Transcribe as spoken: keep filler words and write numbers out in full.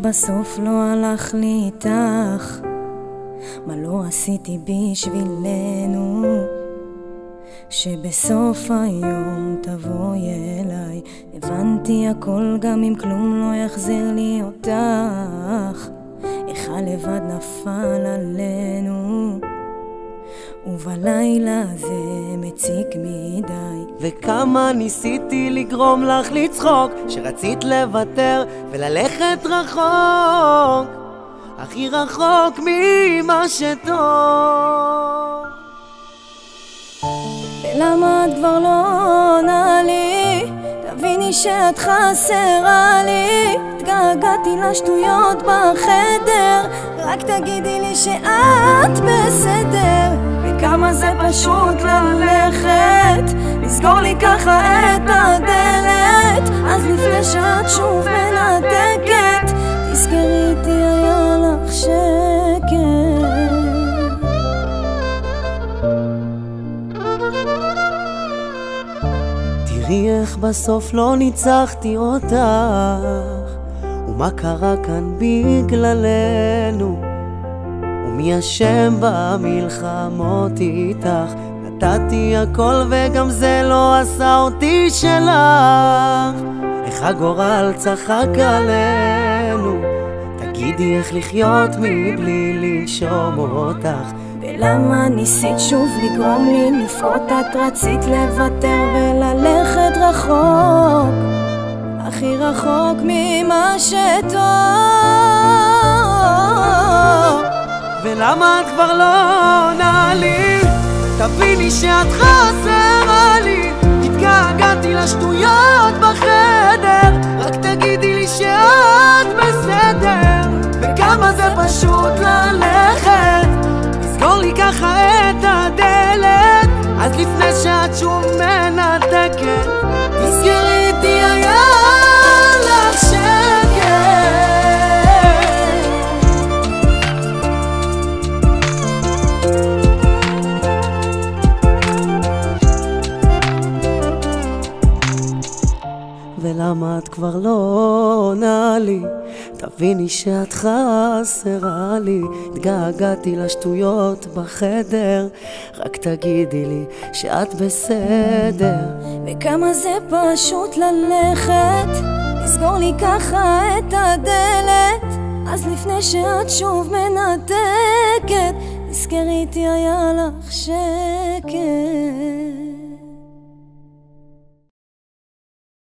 בסוף לא הלך לי איתך? מה לא עשיתי בשבילנו? שבסוף היום תבואי אליי. הבנתי הכל גם אם כלום לא יחזיר לי אותך. איך הלבד נפל עלינו, ובלילה זה מציק מדי. וכמה ניסיתי לגרום לך לצחוק, שרצית לוותר וללכת רחוק, הכי רחוק ממה שטוב. ולמה את כבר לא עונה לי? תביני שאת חסרה לי. התגעגעתי לשטויות בחדר, רק תגידי לי שאת בסדר. וכמה זה פשוט ללכת, לסגור לי ככה את הדלת. אז לפני שאת שוב מנתקת, תזכרי איתי היה לך שקט. תראי איך בסוף לא ניצחתי אותך, ומה קרה כאן בגללנו, ומי אשם במלחמות איתך. נתתי הכל וגם זה לא עשה אותי שלך. איך הגורל צחק עלינו, תגידי איך לחיות מבלי לנשום אותך. ולמה ניסית שוב לגרום לי לפחות? את רצית לוותר וללכת רחוק, הכי רחוק ממה שטוב. ולמה את כבר לא עונה לי? תביני שאת חסרה לי. התגעגעתי לשטויות בחדר, רק תגידי לי שאת בסדר. וכמה זה פשוט ללכת, לסגור לי ככה את הדלת. אז לפני שאת שוב מנתקת, תזכרי איתי היה לך שקט. ולמה את כבר לא עונה לי? תביני שאת חסרה לי. התגעגעתי לשטויות בחדר, רק תגידי לי שאת בסדר. וכמה זה פשוט ללכת, לסגור לי ככה את הדלת. אז לפני שאת שוב מנתקת, תזכרי איתי היה לך שקט.